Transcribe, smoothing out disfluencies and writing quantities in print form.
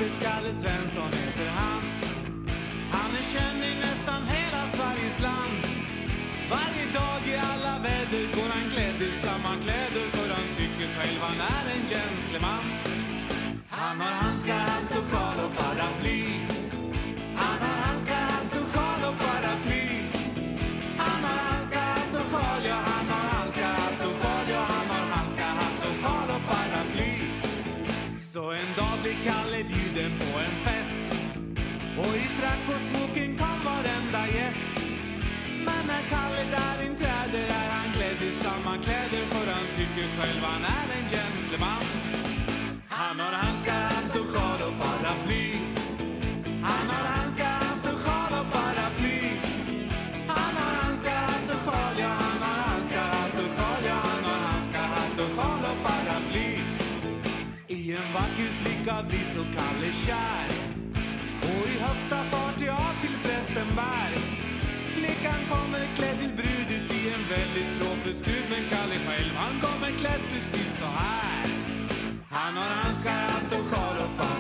kompis Kalle Svensson heter han. Han är känd i nästan hela Sveriges land. Varje dag i alla väder går han klädd i samma kläder, för han tycker själv han är en gentleman. Han har handskar, hatt och sjal och paraply. Han har handskar, hatt och sjal och paraply. Han har handskar, hatt och sjal, ja han har handskar, hatt och sjal, ja han har handskar, hatt och sjal och paraply. Så en dag blir Kalle bjuden på en fest, och i frack och smoking kom varenda gäst. Men när Kalle där inträder är han klädd i samma kläder, för han tycker själv han är en gentleman. Han har handskar, hatt och sjal och paraply. Han har handskar, hatt och sjal och paraply. Han har handskar, hatt och sjal, ja han har handskar, hatt och sjal, ja han har handskar, hatt och sjal och paraply. I en vacker flicka blir så Kalle kär, och i högsta fart ja till prästen bär. Flickan kommer klädd till brud ut i en väldigt proper skrud, men Kalle själv han kommer klädd precis så här. Han har handskar, hatt och sjal och paraply.